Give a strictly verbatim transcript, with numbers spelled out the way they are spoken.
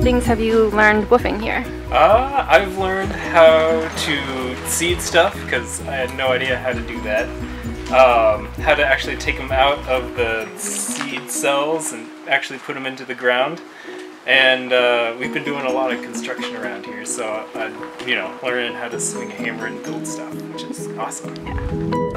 things have you learned woofing here? Uh, I've learned how to seed stuff, because I had no idea how to do that. Um, how to actually take them out of the seed cells and actually put them into the ground. And uh, we've been doing a lot of construction around here, so I'm, you know, learning how to swing a hammer and build stuff, which is awesome. Yeah.